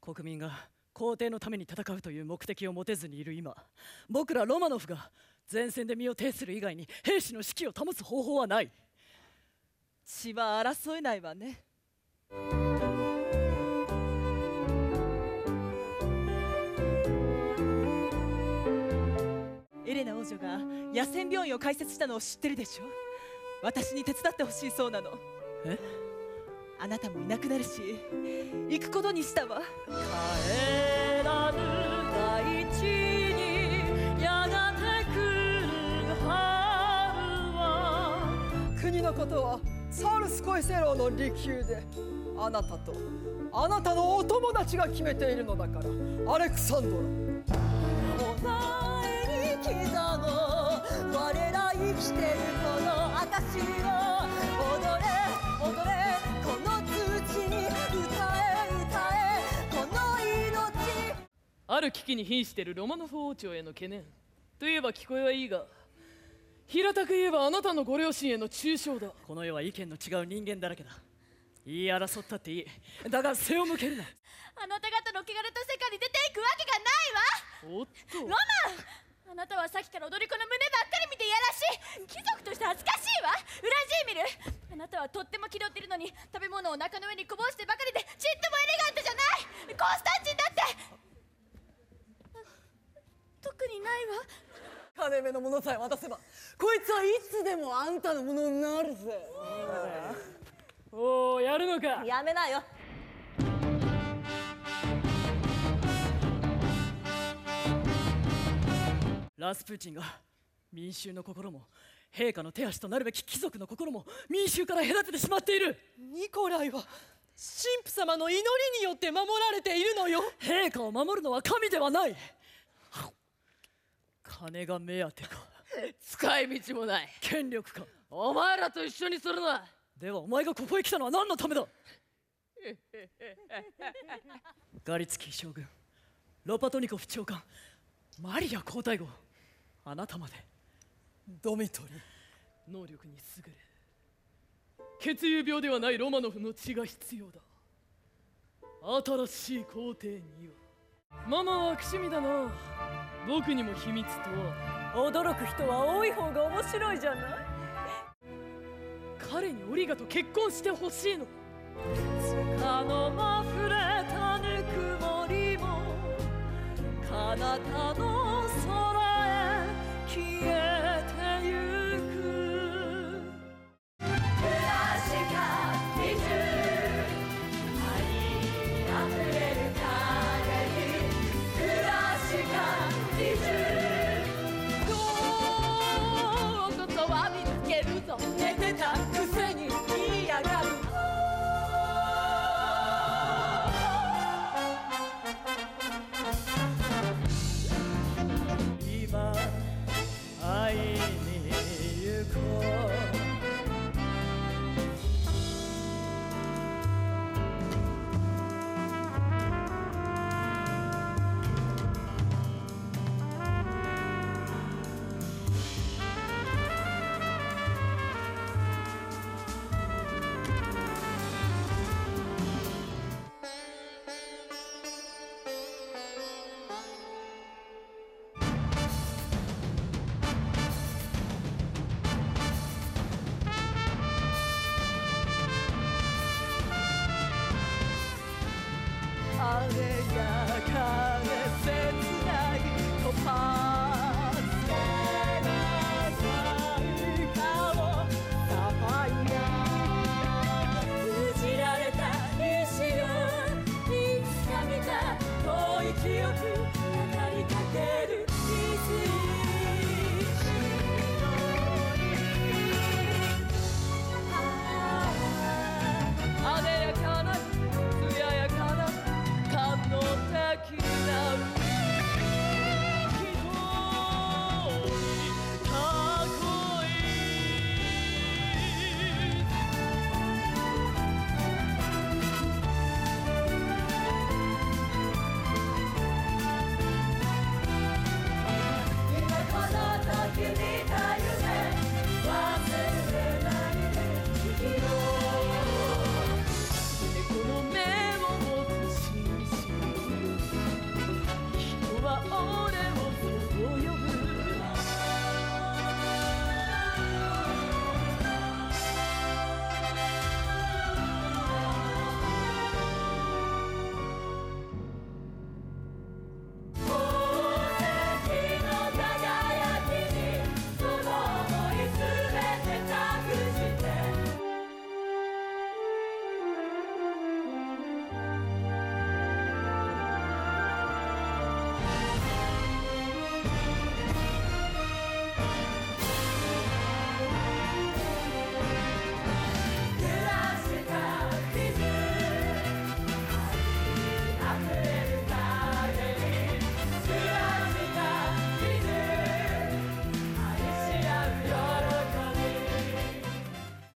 国民が皇帝のために戦うという目的を持てずにいる今、僕らロマノフが前線で身を挺する以外に兵士の士気を保つ方法はない。 血は争えないわね。エレナ王女が野戦病院を開設したのを知ってるでしょ。私に手伝ってほしいそうなの。 え？ あなたもいなくなるし、行くことにしたわ。 帰らぬ大地にやがて来る春は。 国のことはサールスコイセローの利休で、あなたとあなたのお友達が決めているのだから、アレクサンドラ。 お前に刻む我ら生きてるこの証を、踊れ踊れこの土に、歌え歌えこの命。 ある危機に瀕しているロマノフ王朝への懸念といえば聞こえはいいが、平たく言えばあなたのご両親への忠誠だ。 この世は意見の違う人間だらけだ。言い争ったっていい。だが背を向けるな。 あなた方の汚れた世界に出ていくわけがないわ。 おっと、 ロマン、あなたはさっきから踊り子の胸ばっかり見ていやらしい。貴族として恥ずかしいわ。ウラジーミル、あなたはとっても気取ってるのに、食べ物をお腹の上にこぼしてばかりでちっともエレガントじゃない。コンスタンチンだって特にないわ。 金目のものさえ渡せば、こいつはいつでもあんたのものになるぜ。 おお、やるのか。 やめなよ。 ラスプーチンが民衆の心も陛下の手足となるべき貴族の心も民衆から隔ててしまっている。 ニコライは神父様の祈りによって守られているのよ。 陛下を守るのは神ではない。金が目当てか。 使い道もない。 権力か。 お前らと一緒にするな。 ではお前がここへ来たのは何のためだ。ガリツキー将軍、ロパトニコフ長官、マリア皇太后、あなたまで。 ドミトリ、 能力に優れ、血友病ではないロマノフの血が必要だ。新しい皇帝には。ママは悪趣味だな。僕にも秘密とは。 驚く人は多い方が面白いじゃない。 彼にオリガと結婚してほしいの。 かのまふれたぬくもりも彼方の空へ消え